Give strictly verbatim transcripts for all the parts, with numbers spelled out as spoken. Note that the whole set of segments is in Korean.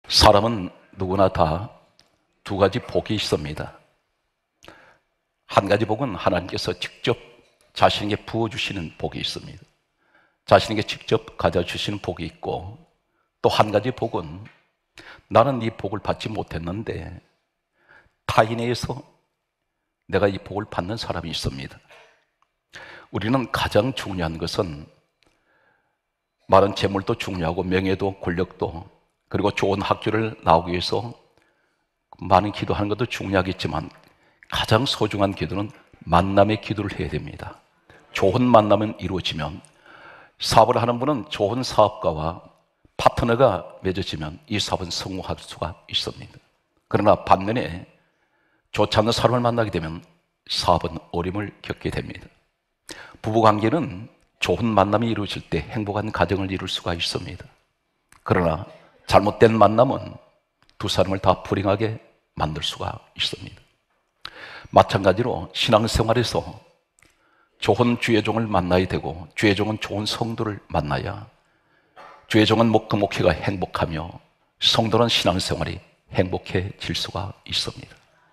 사람은 누구나 다 두 가지 복이 있습니다. 한 가지 복은 하나님께서 직접 자신에게 부어주시는 복이 있습니다. 자신에게 직접 가져주시는 복이 있고, 또 한 가지 복은 나는 이 복을 받지 못했는데 타인에 의해서 내가 이 복을 받는 사람이 있습니다. 우리는 가장 중요한 것은 많은 재물도 중요하고 명예도 권력도, 그리고 좋은 학교를 나오기 위해서 많은 기도하는 것도 중요하겠지만 가장 소중한 기도는 만남의 기도를 해야 됩니다. 좋은 만남은 이루어지면, 사업을 하는 분은 좋은 사업가와 파트너가 맺어지면 이 사업은 성공할 수가 있습니다. 그러나 반면에 좋지 않은 사람을 만나게 되면 사업은 어려움을 겪게 됩니다. 부부관계는 좋은 만남이 이루어질 때 행복한 가정을 이룰 수가 있습니다. 그러나 잘못된 만남은 두 사람을 다 불행하게 만들 수가 있습니다. 마찬가지로 신앙생활에서 좋은 주의 종을 만나야 되고, 주의 종은 좋은 성도를 만나야 주의 종은 그 목회가 행복하며 성도는 신앙생활이 행복해질 수가 있습니다.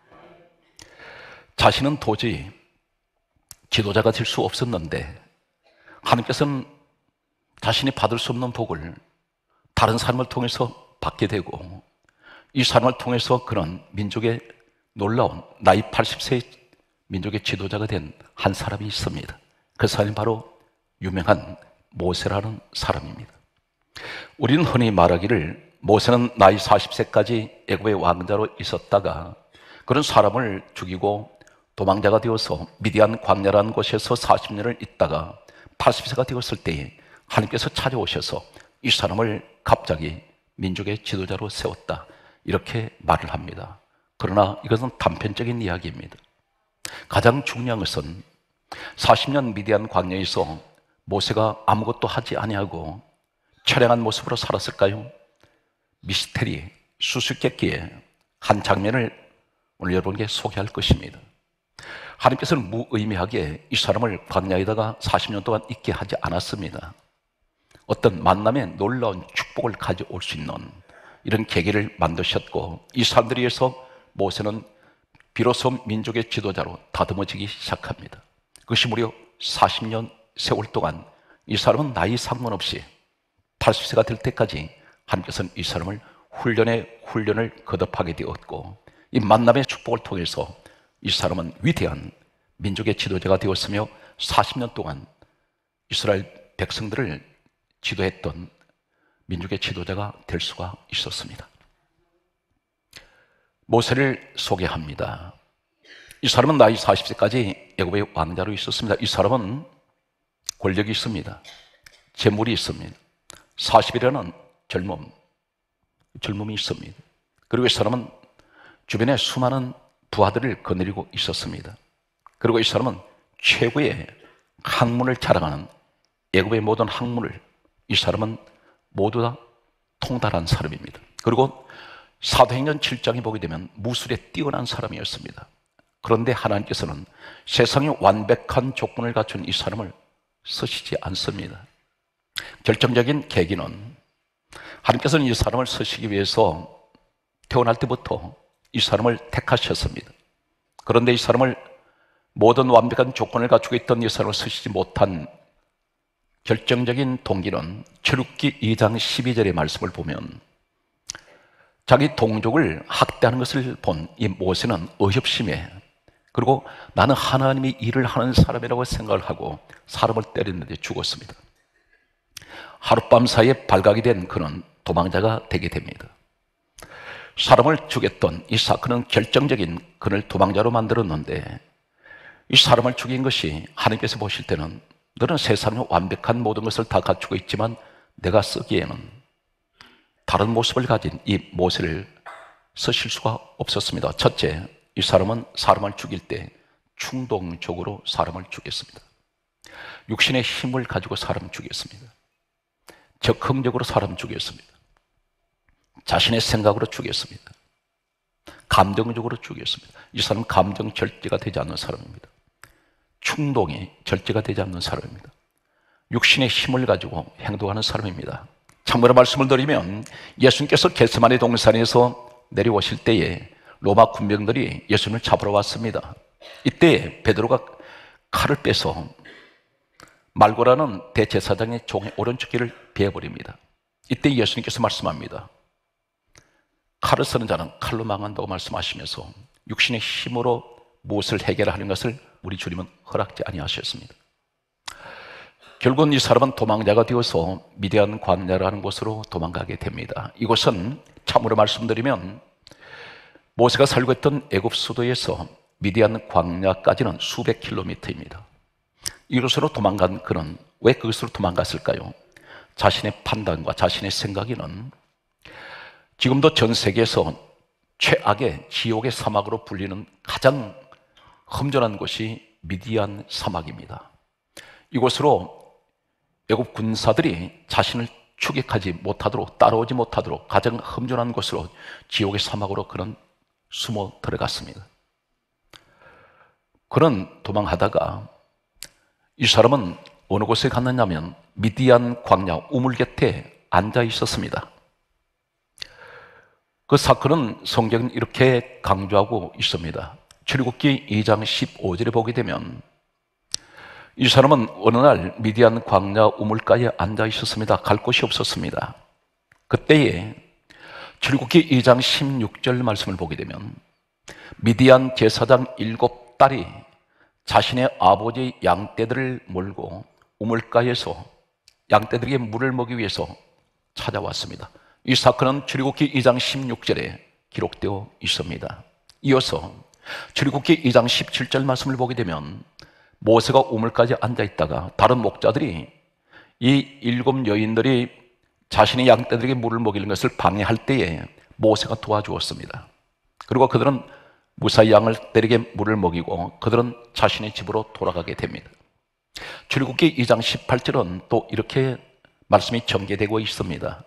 자신은 도저히 지도자가 될 수 없었는데 하나님께서는 자신이 받을 수 없는 복을 다른 사람을 통해서 받게 되고, 이 사람을 통해서 그런 민족의 놀라운 나이 팔십 세의 민족의 지도자가 된 한 사람이 있습니다. 그 사람이 바로 유명한 모세라는 사람입니다. 우리는 흔히 말하기를 모세는 나이 사십 세까지 애굽의 왕자로 있었다가 그런 사람을 죽이고 도망자가 되어서 미디안 광야라는 곳에서 사십 년을 있다가 팔십 세가 되었을 때에 하나님께서 찾아오셔서 이 사람을 갑자기 민족의 지도자로 세웠다, 이렇게 말을 합니다. 그러나 이것은 단편적인 이야기입니다. 가장 중요한 것은 사십 년 미디안 광야에서 모세가 아무것도 하지 아니하고 처량한 모습으로 살았을까요? 미스테리, 수수께끼의 한 장면을 오늘 여러분께 소개할 것입니다. 하나님께서는 무의미하게 이 사람을 광야에다가 사십 년 동안 있게 하지 않았습니다. 어떤 만남에 놀라운 축복을 가져올 수 있는 이런 계기를 만드셨고, 이 사람들에 의해서 모세는 비로소 민족의 지도자로 다듬어지기 시작합니다. 그것이 무려 사십 년 세월 동안 이 사람은 나이 상관없이 팔십 세가 될 때까지 하나님께서는 이 사람을 훈련에 훈련을 거듭하게 되었고, 이 만남의 축복을 통해서 이 사람은 위대한 민족의 지도자가 되었으며 사십 년 동안 이스라엘 백성들을 지도했던 민족의 지도자가 될 수가 있었습니다. 모세를 소개합니다. 이 사람은 나이 사십 세까지 애굽의 왕자로 있었습니다. 이 사람은 권력이 있습니다. 재물이 있습니다. 사십이라는 젊음, 젊음이 있습니다. 그리고 이 사람은 주변에 수많은 부하들을 거느리고 있었습니다. 그리고 이 사람은 최고의 학문을 자랑하는 애굽의 모든 학문을 이 사람은 모두 다 통달한 사람입니다. 그리고 사도행전 칠 장에 보게 되면 무술에 뛰어난 사람이었습니다. 그런데 하나님께서는 세상에 완벽한 조건을 갖춘 이 사람을 쓰시지 않습니다. 결정적인 계기는 하나님께서는 이 사람을 쓰시기 위해서 태어날 때부터 이 사람을 택하셨습니다. 그런데 이 사람을 모든 완벽한 조건을 갖추고 있던 이 사람을 쓰시지 못한 결정적인 동기는 출애굽기 이 장 십이 절의 말씀을 보면 자기 동족을 학대하는 것을 본 이 모세는 어협심에, 그리고 나는 하나님이 일을 하는 사람이라고 생각을 하고 사람을 때렸는데 죽었습니다. 하룻밤 사이에 발각이 된 그는 도망자가 되게 됩니다. 사람을 죽였던 이 사건은 결정적인 그를 도망자로 만들었는데, 이 사람을 죽인 것이 하나님께서 보실 때는 너는 세상에 완벽한 모든 것을 다 갖추고 있지만 내가 쓰기에는 다른 모습을 가진 이 모세를 쓰실 수가 없었습니다. 첫째, 이 사람은 사람을 죽일 때 충동적으로 사람을 죽였습니다. 육신의 힘을 가지고 사람을 죽였습니다. 적극적으로 사람을 죽였습니다. 자신의 생각으로 죽였습니다. 감정적으로 죽였습니다. 이 사람은 감정 절제가 되지 않는 사람입니다. 충동이 절제가 되지 않는 사람입니다. 육신의 힘을 가지고 행동하는 사람입니다. 참고로 말씀을 드리면 예수님께서 겟세마네 동산에서 내려오실 때에 로마 군병들이 예수님을 잡으러 왔습니다. 이때 베드로가 칼을 빼서 말고라는 대제사장의 종의 오른쪽 귀를 베어버립니다. 이때 예수님께서 말씀합니다. 칼을 쓰는 자는 칼로 망한다고 말씀하시면서 육신의 힘으로 무엇을 해결하는 것을 우리 주님은 허락지 아니하셨습니다. 결국은 이 사람은 도망자가 되어서 미디안 광야라는 곳으로 도망가게 됩니다. 이곳은 참으로 말씀드리면 모세가 살고 있던 애굽 수도에서 미디안 광야까지는 수백 킬로미터입니다. 이곳으로 도망간 그는 왜 그것으로 도망갔을까요? 자신의 판단과 자신의 생각에는 지금도 전 세계에서 최악의 지옥의 사막으로 불리는 가장 험준한 곳이 미디안 사막입니다. 이곳으로 애굽 군사들이 자신을 추격하지 못하도록, 따라오지 못하도록 가장 험준한 곳으로 지옥의 사막으로 그는 숨어 들어갔습니다. 그는 도망하다가 이 사람은 어느 곳에 갔느냐면 미디안 광야 우물 곁에 앉아 있었습니다. 그 사건은 성경은 이렇게 강조하고 있습니다. 출애굽기 이 장 십오 절에 보게 되면 이 사람은 어느 날 미디안 광야 우물가에 앉아 있었습니다. 갈 곳이 없었습니다. 그때에 출애굽기 이 장 십육 절 말씀을 보게 되면 미디안 제사장 일곱 딸이 자신의 아버지 양떼들을 몰고 우물가에서 양떼들에게 물을 먹이기 위해서 찾아왔습니다. 이 사건은 출애굽기 이 장 십육 절에 기록되어 있습니다. 이어서 출애굽기 이 장 십칠 절 말씀을 보게 되면 모세가 우물가에 앉아 있다가 다른 목자들이 이 일곱 여인들이 자신의 양떼들에게 물을 먹이는 것을 방해할 때에 모세가 도와주었습니다. 그리고 그들은 무사히 양떼들에게 물을 먹이고 그들은 자신의 집으로 돌아가게 됩니다. 출애굽기 이 장 십팔 절은 또 이렇게 말씀이 전개되고 있습니다.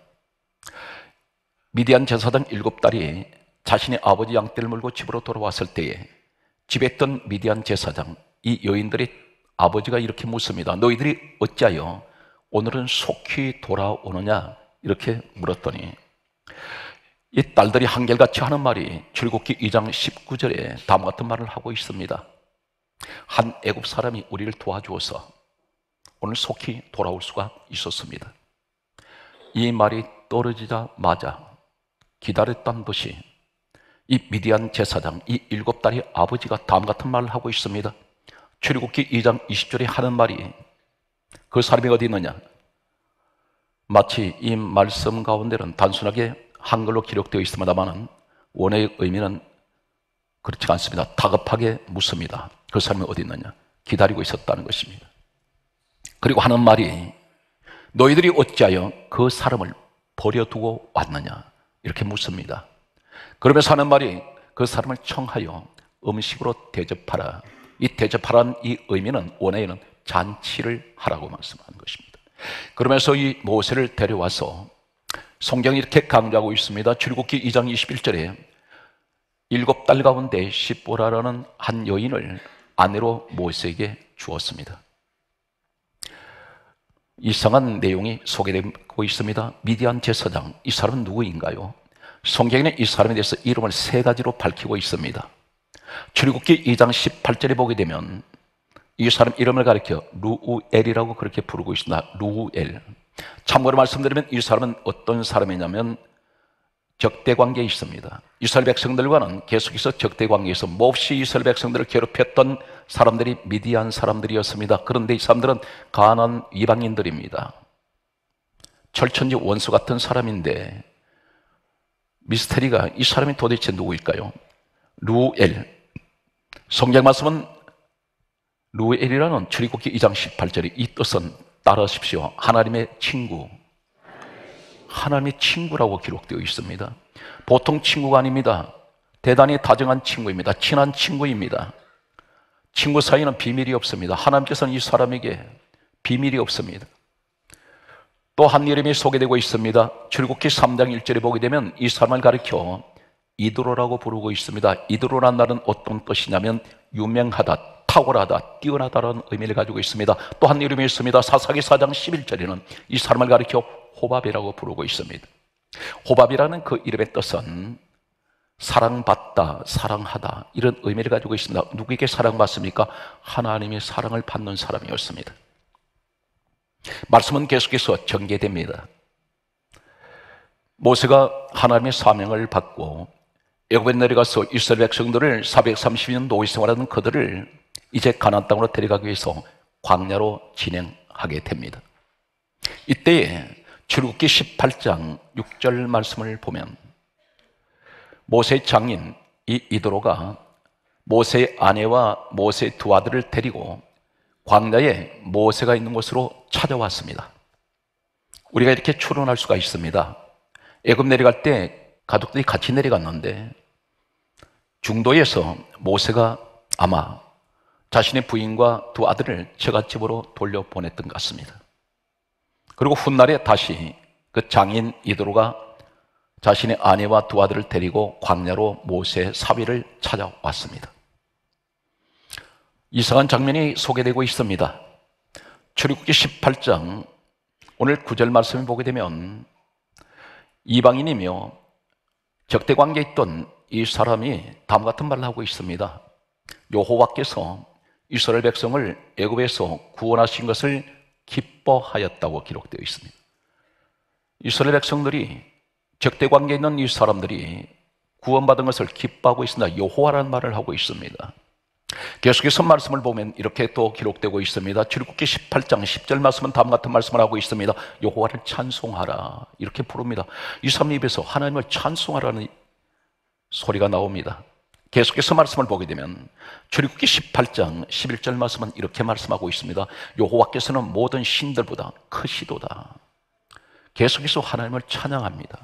미디안 제사장 일곱 딸이 자신의 아버지 양떼를 몰고 집으로 돌아왔을 때에 집에 있던 미디안 제사장 이 여인들의 아버지가 이렇게 묻습니다. 너희들이 어찌하여 오늘은 속히 돌아오느냐 이렇게 물었더니 이 딸들이 한결같이 하는 말이 출애굽기 이 장 십구 절에 다음과 같은 말을 하고 있습니다. 한 애굽 사람이 우리를 도와주어서 오늘 속히 돌아올 수가 있었습니다. 이 말이 떨어지자마자 기다렸던 듯이 이 미디안 제사장 이 일곱 딸의 아버지가 다음 같은 말을 하고 있습니다. 출애굽기 이 장 이십 절에 하는 말이 그 사람이 어디 있느냐? 마치 이 말씀 가운데는 단순하게 한글로 기록되어 있습니다만 원어의 의미는 그렇지 않습니다. 다급하게 묻습니다. 그 사람이 어디 있느냐? 기다리고 있었다는 것입니다. 그리고 하는 말이 너희들이 어찌하여 그 사람을 버려두고 왔느냐? 이렇게 묻습니다. 그러면서 하는 말이 그 사람을 청하여 음식으로 대접하라. 이 대접하라는 이 의미는 원어에는 잔치를 하라고 말씀하는 것입니다. 그러면서 이 모세를 데려와서 성경이 이렇게 강조하고 있습니다. 출애굽기 이 장 이십일 절에 일곱 딸 가운데 십보라라는 한 여인을 아내로 모세에게 주었습니다. 이상한 내용이 소개되고 있습니다. 미디안 제사장, 이 사람은 누구인가요? 성경에는 이 사람에 대해서 이름을 세 가지로 밝히고 있습니다. 출애굽기 이 장 십팔 절에 보게 되면 이 사람 이름을 가리켜 루우엘이라고 그렇게 부르고 있습니다. 루우엘. 참고로 말씀드리면 이 사람은 어떤 사람이냐면 적대관계에 있습니다. 이스라엘 백성들과는 계속해서 적대관계에서 몹시 이스라엘 백성들을 괴롭혔던 사람들이 미디안 사람들이었습니다. 그런데 이 사람들은 가난한 이방인들입니다. 철천지 원수 같은 사람인데 미스테리가 이 사람이 도대체 누구일까요? 루엘. 성경 말씀은 루엘이라는 출애굽기 이 장 십팔 절에 이 뜻은 따라하십시오. 하나님의 친구. 하나님의 친구라고 기록되어 있습니다. 보통 친구가 아닙니다. 대단히 다정한 친구입니다. 친한 친구입니다. 친구 사이에는 비밀이 없습니다. 하나님께서는 이 사람에게 비밀이 없습니다. 또 한 이름이 소개되고 있습니다. 출애굽기 삼 장 일 절에 보게 되면 이 사람을 가리켜 이드로라고 부르고 있습니다. 이드로란 말은 어떤 뜻이냐면 유명하다, 탁월하다, 뛰어나다라는 의미를 가지고 있습니다. 또 한 이름이 있습니다. 사사기 사 장 십일 절에는 이 사람을 가리켜 호밥이라고 부르고 있습니다. 호밥이라는 그 이름의 뜻은 사랑받다, 사랑하다 이런 의미를 가지고 있습니다. 누구에게 사랑받습니까? 하나님의 사랑을 받는 사람이었습니다. 말씀은 계속해서 전개됩니다. 모세가 하나님의 사명을 받고 애굽에 내려가서 이스라엘 백성들을 사백삼십 년 노예 생활하는 그들을 이제 가나안 땅으로 데려가기 위해서 광야로 진행하게 됩니다. 이때에 출애굽기 십팔 장 육 절 말씀을 보면 모세의 장인 이 이도로가 모세의 아내와 모세의 두 아들을 데리고 광야에 모세가 있는 곳으로 찾아왔습니다. 우리가 이렇게 추론할 수가 있습니다. 애굽 내려갈 때 가족들이 같이 내려갔는데 중도에서 모세가 아마 자신의 부인과 두 아들을 처갓집으로 돌려보냈던 것 같습니다. 그리고 훗날에 다시 그 장인 이도로가 자신의 아내와 두 아들을 데리고 광야로 모세 사위를 찾아왔습니다. 이상한 장면이 소개되고 있습니다. 출애굽기 십팔 장 오늘 구 절 말씀을 보게 되면 이방인이며 적대관계에 있던 이 사람이 다음과 같은 말을 하고 있습니다. 여호와께서 이스라엘 백성을 애굽에서 구원하신 것을 기뻐하였다고 기록되어 있습니다. 이스라엘 백성들이 적대관계에 있는 이 사람들이 구원받은 것을 기뻐하고 있습니다. 여호와라는 말을 하고 있습니다. 계속해서 말씀을 보면 이렇게 또 기록되고 있습니다. 출애굽기 십팔 장 십 절 말씀은 다음과 같은 말씀을 하고 있습니다. 여호와를 찬송하라 이렇게 부릅니다. 이 사람 입에서 하나님을 찬송하라는 소리가 나옵니다. 계속해서 말씀을 보게 되면 출애굽기 십팔 장 십일 절 말씀은 이렇게 말씀하고 있습니다. 여호와께서는 모든 신들보다 크시도다. 계속해서 하나님을 찬양합니다.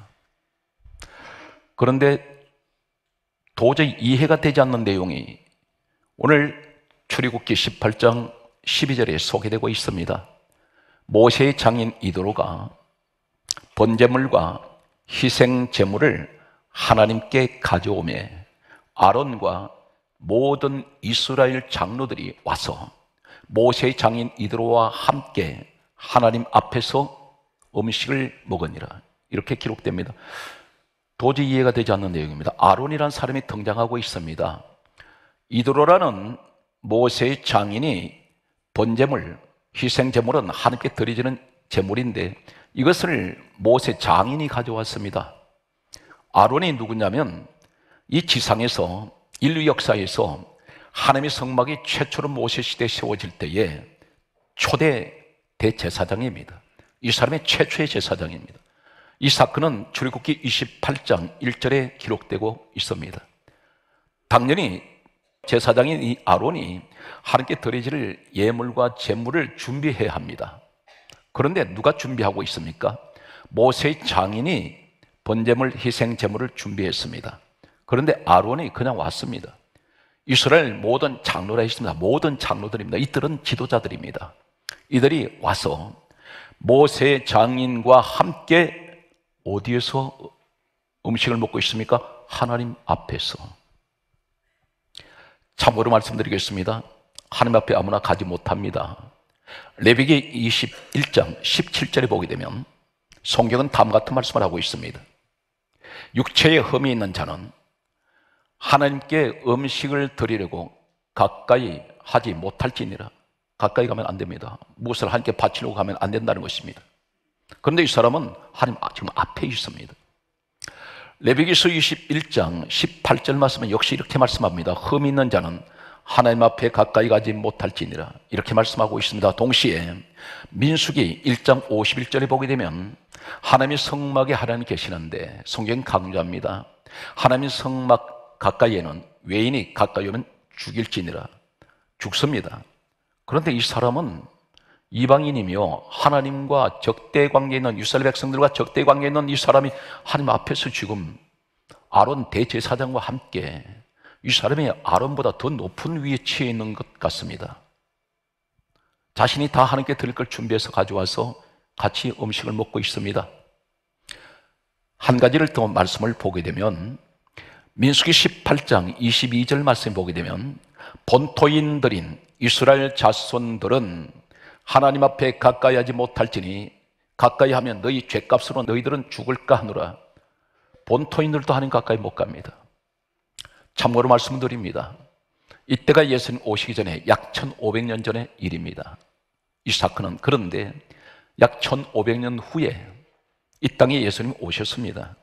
그런데 도저히 이해가 되지 않는 내용이 오늘 출애굽기 십팔 장 십이 절에 소개되고 있습니다. 모세의 장인 이도로가 번제물과 희생 제물을 하나님께 가져오매 아론과 모든 이스라엘 장로들이 와서 모세의 장인 이도로와 함께 하나님 앞에서 음식을 먹으니라 이렇게 기록됩니다. 도저히 이해가 되지 않는 내용입니다. 아론이라는 사람이 등장하고 있습니다. 이도로라는 모세의 장인이 번제물, 희생제물은 하나님께 드려지는 제물인데 이것을 모세 장인이 가져왔습니다. 아론이 누구냐면 이 지상에서 인류 역사에서 하나님의 성막이 최초로 모세 시대에 세워질 때에 초대 대제사장입니다. 이 사람이 최초의 제사장입니다. 이 사건은 출애굽기 이십팔 장 일 절에 기록되고 있습니다. 당연히 제사장인 이 아론이 하나님께 드려질 예물과 제물을 준비해야 합니다. 그런데 누가 준비하고 있습니까? 모세의 장인이 번제물 희생 제물을 준비했습니다. 그런데 아론이 그냥 왔습니다. 이스라엘 모든 장로라 있습니다. 모든 장로들입니다. 이들은 지도자들입니다. 이들이 와서 모세 장인과 함께 어디에서 음식을 먹고 있습니까? 하나님 앞에서. 참고로 말씀드리겠습니다. 하나님 앞에 아무나 가지 못합니다. 레위기 이십일 장 십칠 절에 보게 되면 성경은 다음과 같은 말씀을 하고 있습니다. 육체에 흠이 있는 자는 하나님께 음식을 드리려고 가까이 하지 못할지니라. 가까이 가면 안 됩니다. 무엇을 하나님께 바치려고 가면 안 된다는 것입니다. 그런데 이 사람은 하나님 지금 앞에 있습니다. 레위기서 이십일 장 십팔 절 말씀은 역시 이렇게 말씀합니다. 흠 있는 자는 하나님 앞에 가까이 가지 못할지니라 이렇게 말씀하고 있습니다. 동시에 민수기 일 장 오십일 절에 보게 되면 하나님의 성막에 하나님 계시는데 성경 강조합니다. 하나님의 성막 가까이에는 외인이 가까이 오면 죽일지니라. 죽습니다. 그런데 이 사람은 이방인이며 하나님과 적대관계에 있는 이스라엘 백성들과 적대관계에 있는 이 사람이 하나님 앞에서 지금 아론 대제사장과 함께 이 사람이 아론보다 더 높은 위치에 있는 것 같습니다. 자신이 다 하나님께 드릴 걸 준비해서 가져와서 같이 음식을 먹고 있습니다. 한 가지를 더 말씀을 보게 되면 민수기 십팔 장 이십이 절 말씀 보게 되면 본토인들인 이스라엘 자손들은 하나님 앞에 가까이 하지 못할지니 가까이 하면 너희 죄값으로 너희들은 죽을까 하노라. 본토인들도 하나님 가까이 못 갑니다. 참고로 말씀드립니다. 이때가 예수님 오시기 전에 약 천오백 년 전의 일입니다. 이 사건은 그런데 약 천오백 년 후에 이 땅에 예수님 오셨습니다.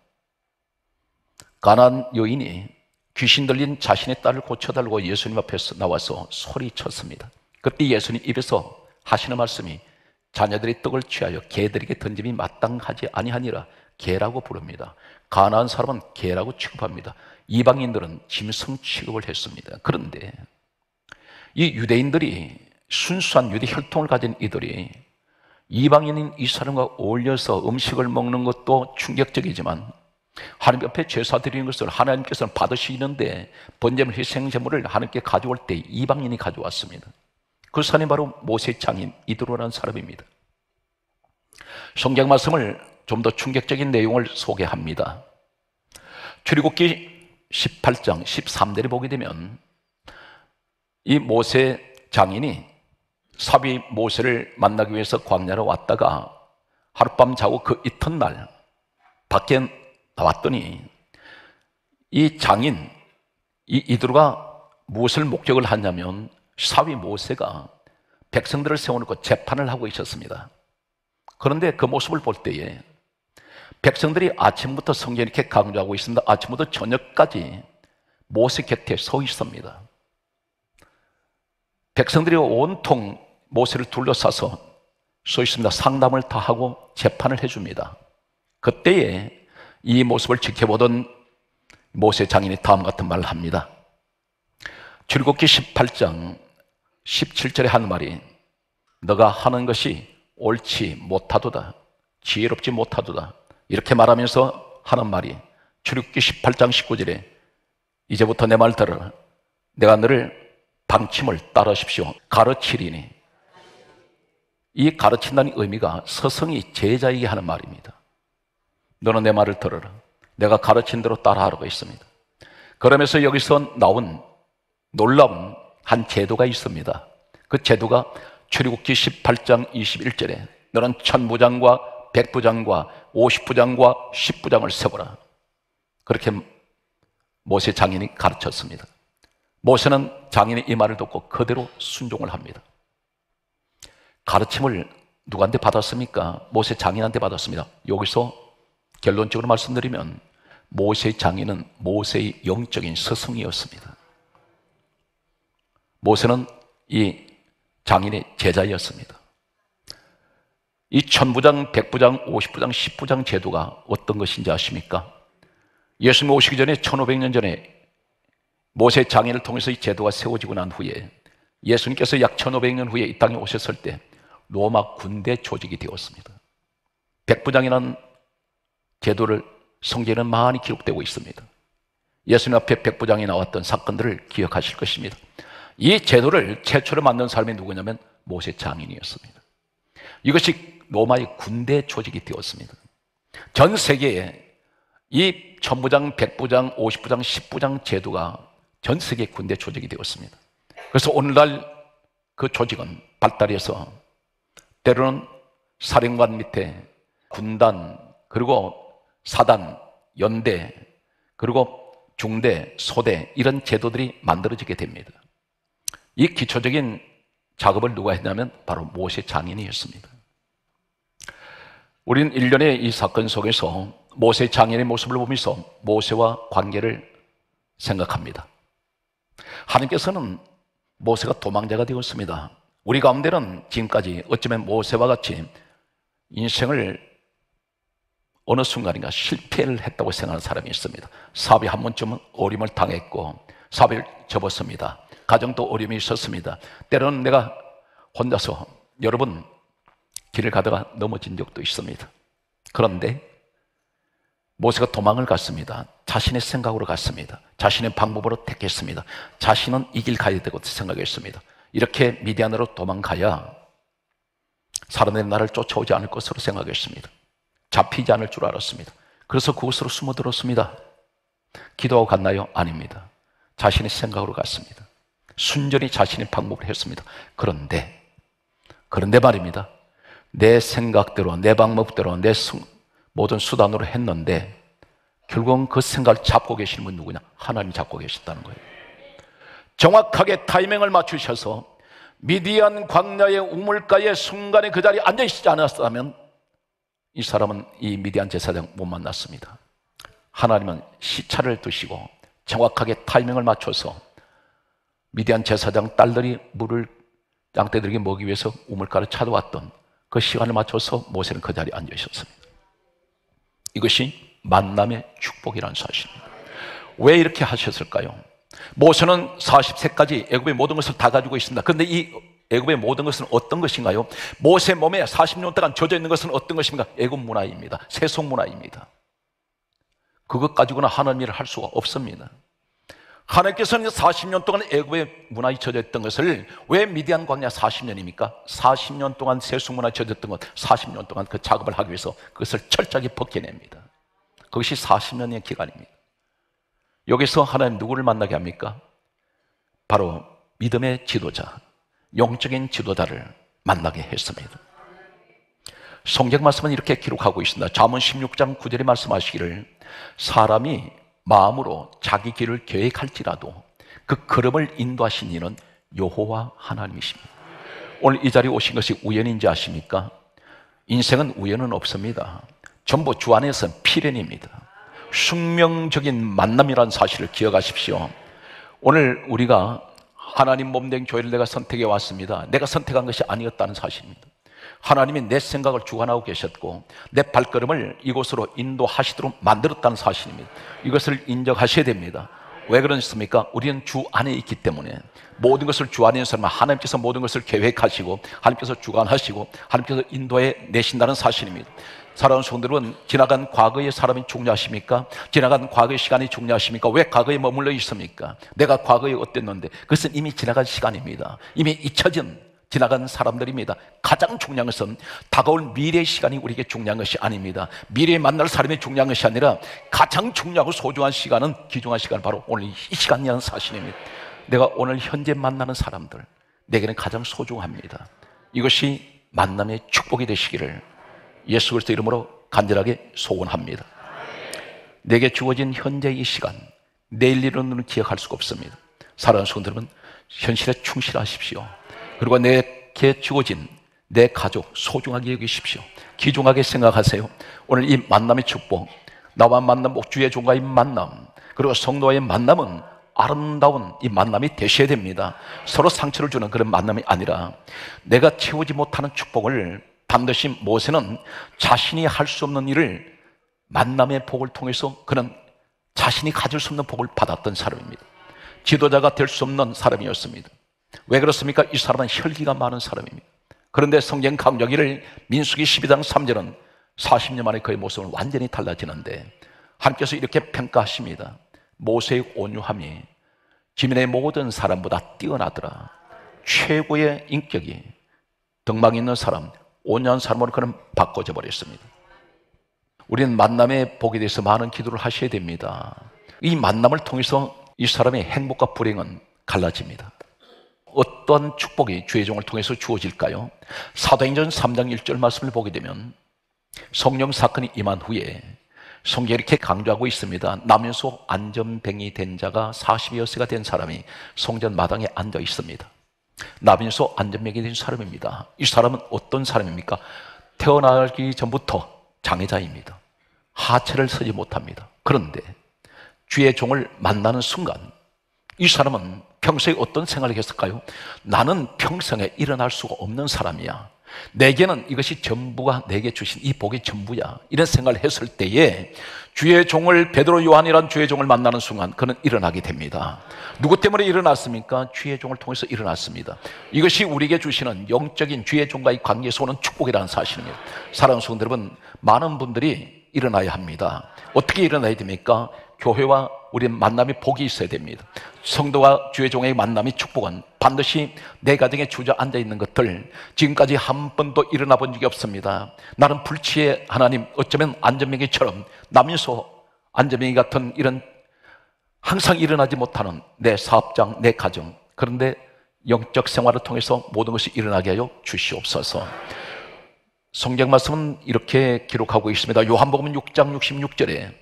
가나안 여인이 귀신 들린 자신의 딸을 고쳐달라고 예수님 앞에서 나와서 소리쳤습니다. 그때 예수님 입에서 하시는 말씀이 자녀들의 떡을 취하여 개들에게 던짐이 마땅하지 아니하니라. 개라고 부릅니다. 가나안 사람은 개라고 취급합니다. 이방인들은 짐승 취급을 했습니다. 그런데 이 유대인들이 순수한 유대 혈통을 가진 이들이 이방인인 이 사람과 어울려서 음식을 먹는 것도 충격적이지만 하나님 앞에 제사 드리는 것을 하나님께서는 받으시는데 번제물 희생제물을 하나님께 가져올 때 이방인이 가져왔습니다. 그 사람이 바로 모세 장인 이드로라는 사람입니다. 성경 말씀을 좀 더 충격적인 내용을 소개합니다. 출애굽기 십팔 장 십삼 절에 보게 되면 이 모세 장인이 삽이 모세를 만나기 위해서 광야로 왔다가 하룻밤 자고 그 이튿날 밖에 나왔더니 이 장인 이 이드로가 무엇을 목적을 하냐면 사위 모세가 백성들을 세워놓고 재판을 하고 있었습니다. 그런데 그 모습을 볼 때에 백성들이 아침부터 성경에 이렇게 강조하고 있습니다. 아침부터 저녁까지 모세 곁에 서 있습니다. 백성들이 온통 모세를 둘러싸서 서 있습니다. 상담을 다 하고 재판을 해줍니다. 그때에 이 모습을 지켜보던 모세 장인이 다음 같은 말을 합니다. 출애굽기 십팔 장 십칠 절에 한 말이 너가 하는 것이 옳지 못하도다, 지혜롭지 못하도다, 이렇게 말하면서 하는 말이 출애굽기 십팔 장 십구 절에 이제부터 내 말 들어라. 내가 너를 방침을 따르십시오. 가르치리니. 이 가르친다는 의미가 스승이 제자에게 하는 말입니다. 너는 내 말을 들어라. 내가 가르친 대로 따라하라고 했습니다. 그러면서 여기서 나온 놀라운 한 제도가 있습니다. 그 제도가 출애굽기 십팔 장 이십일 절에 너는 천부장과 백부장과 오십부장과 십부장을 세워라. 그렇게 모세 장인이 가르쳤습니다. 모세는 장인의 이 말을 듣고 그대로 순종을 합니다. 가르침을 누구한테 받았습니까? 모세 장인한테 받았습니다. 여기서 결론적으로 말씀드리면 모세 장인은 모세의 영적인 스승이었습니다. 모세는 이 장인의 제자였습니다. 이 천부장, 백부장, 오십부장, 십부장 제도가 어떤 것인지 아십니까? 예수님 오시기 전에 천오백 년 전에 모세 장인을 통해서 이 제도가 세워지고 난 후에 예수님께서 약 천오백 년 후에 이 땅에 오셨을 때 로마 군대 조직이 되었습니다. 백부장이라는 제도를 성경에는 많이 기록되고 있습니다. 예수님 앞에 백부장이 나왔던 사건들을 기억하실 것입니다. 이 제도를 최초로 만든 사람이 누구냐면 모세 장인이었습니다. 이것이 로마의 군대 조직이 되었습니다. 전 세계에 이 천부장, 백부장, 오십부장, 십부장 제도가 전 세계 군대 조직이 되었습니다. 그래서 오늘날 그 조직은 발달해서 때로는 사령관 밑에 군단, 그리고 사단, 연대, 그리고 중대, 소대 이런 제도들이 만들어지게 됩니다. 이 기초적인 작업을 누가 했냐면 바로 모세 장인이 했습니다. 우리는 일련의 이 사건 속에서 모세 장인의 모습을 보면서 모세와 관계를 생각합니다. 하나님께서는 모세가 도망자가 되었습니다. 우리 가운데는 지금까지 어쩌면 모세와 같이 인생을 어느 순간인가 실패를 했다고 생각하는 사람이 있습니다. 사업이 한 번쯤은 어려움을 당했고 사업을 접었습니다. 가정도 어려움이 있었습니다. 때로는 내가 혼자서 여러분 길을 가다가 넘어진 적도 있습니다. 그런데 모세가 도망을 갔습니다. 자신의 생각으로 갔습니다. 자신의 방법으로 택했습니다. 자신은 이 길 가야 되고 생각했습니다. 이렇게 미디안으로 도망가야 사람들이 나를 쫓아오지 않을 것으로 생각했습니다. 잡히지 않을 줄 알았습니다. 그래서 그곳으로 숨어들었습니다. 기도하고 갔나요? 아닙니다. 자신의 생각으로 갔습니다. 순전히 자신의 방법을 했습니다. 그런데 그런데 말입니다. 내 생각대로, 내 방법대로, 내 수, 모든 수단으로 했는데 결국은 그 생각을 잡고 계시는 분 누구냐? 하나님이 잡고 계셨다는 거예요. 정확하게 타이밍을 맞추셔서 미디안 광야의 우물가의 순간에 그 자리에 앉아 있지 않았다면 이 사람은 이 미디안 제사장 못 만났습니다. 하나님은 시차를 두시고 정확하게 타이밍을 맞춰서 미디안 제사장 딸들이 물을 양떼들에게 먹기 위해서 우물가를 찾아왔던 그 시간을 맞춰서 모세는 그 자리에 앉아 있었습니다. 이것이 만남의 축복이라는 사실입니다. 왜 이렇게 하셨을까요? 모세는 사십 세까지 애굽의 모든 것을 다 가지고 있습니다. 그런데 이 애굽의 모든 것은 어떤 것인가요? 모세 몸에 사십 년 동안 젖어 있는 것은 어떤 것입니까? 애굽 문화입니다. 세속 문화입니다. 그것 가지고는 하나님 일을 할 수가 없습니다. 하나님께서는 사십 년 동안 애굽의 문화에 젖어 있던 것을 왜 미디안 광야 사십 년입니까? 사십 년 동안 세속 문화에 젖어 있던 것, 사십 년 동안 그 작업을 하기 위해서 그것을 철저하게 벗겨냅니다. 그것이 사십 년의 기간입니다. 여기서 하나님 누구를 만나게 합니까? 바로 믿음의 지도자, 영적인 지도자를 만나게 했습니다. 성경 말씀은 이렇게 기록하고 있습니다. 잠언 십육 장 구 절에 말씀하시기를 사람이 마음으로 자기 길을 계획할지라도 그 걸음을 인도하신 이는 여호와 하나님이십니다. 오늘 이 자리에 오신 것이 우연인지 아십니까? 인생은 우연은 없습니다. 전부 주 안에서는 필연입니다. 숙명적인 만남이라는 사실을 기억하십시오. 오늘 우리가 하나님 몸된 교회를 내가 선택해 왔습니다. 내가 선택한 것이 아니었다는 사실입니다. 하나님이 내 생각을 주관하고 계셨고 내 발걸음을 이곳으로 인도하시도록 만들었다는 사실입니다. 이것을 인정하셔야 됩니다. 왜 그렇습니까? 우리는 주 안에 있기 때문에 모든 것을 주 안에 있는 사람은 하나님께서 모든 것을 계획하시고 하나님께서 주관하시고 하나님께서 인도해 내신다는 사실입니다. 사랑하는 성도들은 지나간 과거의 사람이 중요하십니까? 지나간 과거의 시간이 중요하십니까? 왜 과거에 머물러 있습니까? 내가 과거에 어땠는데 그것은 이미 지나간 시간입니다. 이미 잊혀진 지나간 사람들입니다. 가장 중요한 것은 다가올 미래의 시간이 우리에게 중요한 것이 아닙니다. 미래에 만날 사람이 중요한 것이 아니라 가장 중요하고 소중한 시간은 귀중한 시간, 바로 오늘 이 시간이라는 사실입니다. 내가 오늘 현재 만나는 사람들, 내게는 가장 소중합니다. 이것이 만남의 축복이 되시기를 예수 그리스도 이름으로 간절하게 소원합니다. 내게 주어진 현재 이 시간, 내일 일은 기억할 수가 없습니다. 사랑하는 성도들은 현실에 충실하십시오. 그리고 내게 주어진 내 가족 소중하게 여기십시오. 귀중하게 생각하세요. 오늘 이 만남의 축복, 나와 만남, 주의 종과의 만남, 그리고 성도와의 만남은 아름다운 이 만남이 되셔야 됩니다. 서로 상처를 주는 그런 만남이 아니라 내가 채우지 못하는 축복을 반드시 모세는 자신이 할 수 없는 일을 만남의 복을 통해서 그는 자신이 가질 수 없는 복을 받았던 사람입니다. 지도자가 될 수 없는 사람이었습니다. 왜 그렇습니까? 이 사람은 혈기가 많은 사람입니다. 그런데 성경 강조하기를 민수기 십이 장 삼 절은 사십 년 만에 그의 모습은 완전히 달라지는데 하나님께서 이렇게 평가하십니다. 모세의 온유함이 지면의 모든 사람보다 뛰어나더라. 최고의 인격이 덕망 있는 사람, 온유한 사람으로 그는 바꿔져 버렸습니다. 우리는 만남의 복에 대해서 많은 기도를 하셔야 됩니다. 이 만남을 통해서 이 사람의 행복과 불행은 갈라집니다. 어떤 축복이 주의 종을 통해서 주어질까요? 사도행전 삼 장 일 절 말씀을 보게 되면 성령 사건이 임한 후에 성경이 이렇게 강조하고 있습니다. 남에서 안전병이 된 자가 사십여 세가 된 사람이 성전 마당에 앉아 있습니다. 남에서 안전병이 된 사람입니다. 이 사람은 어떤 사람입니까? 태어나기 전부터 장애자입니다. 하체를 서지 못합니다. 그런데 주의 종을 만나는 순간 이 사람은 평소에 어떤 생각을 했을까요? 나는 평생에 일어날 수가 없는 사람이야. 내게는 이것이 전부가 내게 주신 이 복이 전부야. 이런 생각을 했을 때에 주의 종을, 베드로 요한이란 주의 종을 만나는 순간 그는 일어나게 됩니다. 누구 때문에 일어났습니까? 주의 종을 통해서 일어났습니다. 이것이 우리에게 주시는 영적인 주의 종과의 관계에서 오는 축복이라는 사실입니다. 사랑하는 성도 여러분, 많은 분들이 일어나야 합니다. 어떻게 일어나야 됩니까? 교회와 우리 만남의 복이 있어야 됩니다. 성도와 주의 종의 만남의 축복은 반드시 내 가정에 주저앉아 있는 것들 지금까지 한 번도 일어나 본 적이 없습니다. 나는 불치의 하나님, 어쩌면 안전뱅이처럼 남인소 안전뱅이 같은 이런 항상 일어나지 못하는 내 사업장, 내 가정, 그런데 영적 생활을 통해서 모든 것이 일어나게 하여 주시옵소서. 성경 말씀은 이렇게 기록하고 있습니다. 요한복음 육 장 육십육 절에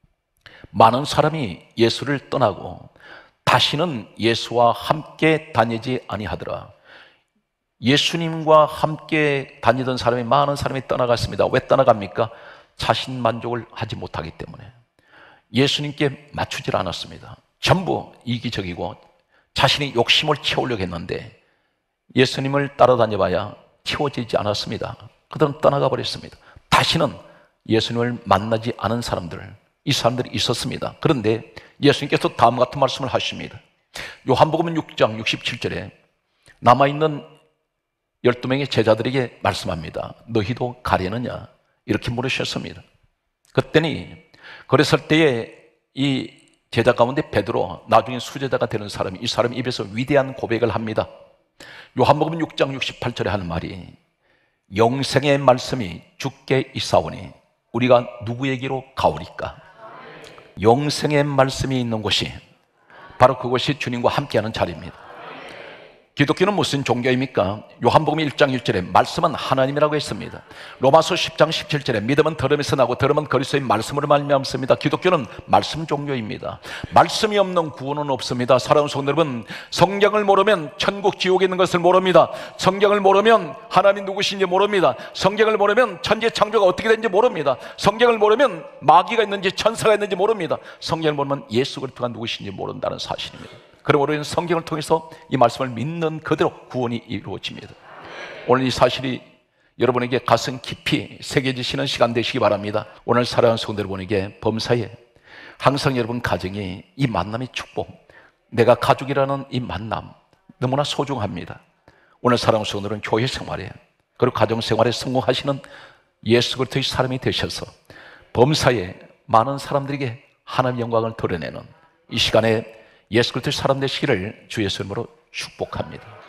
많은 사람이 예수를 떠나고 다시는 예수와 함께 다니지 아니하더라. 예수님과 함께 다니던 사람이 많은 사람이 떠나갔습니다. 왜 떠나갑니까? 자신 만족을 하지 못하기 때문에. 예수님께 맞추질 않았습니다. 전부 이기적이고 자신이 욕심을 채우려고 했는데 예수님을 따라다녀봐야 채워지지 않았습니다. 그들은 떠나가 버렸습니다. 다시는 예수님을 만나지 않은 사람들, 이 사람들이 있었습니다. 그런데 예수님께서 다음 같은 말씀을 하십니다. 요한복음 육 장 육십칠 절에 남아있는 열두 명의 제자들에게 말씀합니다. 너희도 가려느냐? 이렇게 물으셨습니다. 그때니 그랬을 때에 이 제자 가운데 베드로, 나중에 수제자가 되는 사람이, 이 사람 입에서 위대한 고백을 합니다. 요한복음 육 장 육십팔 절에 하는 말이 영생의 말씀이 주께 있사오니 우리가 누구에게로 가오리까? 영생의 말씀이 있는 곳이 바로 그것이 주님과 함께하는 자리입니다. 기독교는 무슨 종교입니까? 요한복음 일 장 일 절에 말씀은 하나님이라고 했습니다. 로마서 십 장 십칠 절에 믿음은 들음에서 나고 들음은 그리스도의 말씀으로 말미암습니다. 기독교는 말씀 종교입니다. 말씀이 없는 구원은 없습니다. 사랑하는 성도 여러분, 성경을 모르면 천국 지옥에 있는 것을 모릅니다. 성경을 모르면 하나님 누구신지 모릅니다. 성경을 모르면 천지 창조가 어떻게 되는지 모릅니다. 성경을 모르면 마귀가 있는지 천사가 있는지 모릅니다. 성경을 모르면 예수 그리스도가 누구신지 모른다는 사실입니다. 그러므로 우리는 성경을 통해서 이 말씀을 믿는 그대로 구원이 이루어집니다. 오늘 이 사실이 여러분에게 가슴 깊이 새겨지시는 시간 되시기 바랍니다. 오늘 사랑하는 성도 여러분에게 범사에 항상 여러분 가정이 이 만남의 축복, 내가 가족이라는 이 만남 너무나 소중합니다. 오늘 사랑하는 성도들은 교회 생활에 그리고 가정 생활에 성공하시는 예수 그리스도의 사람이 되셔서 범사에 많은 사람들에게 하나님의 영광을 드러내는 이 시간에 예수 그리스도의 사람 되시기를 주 예수 이름으로 축복합니다.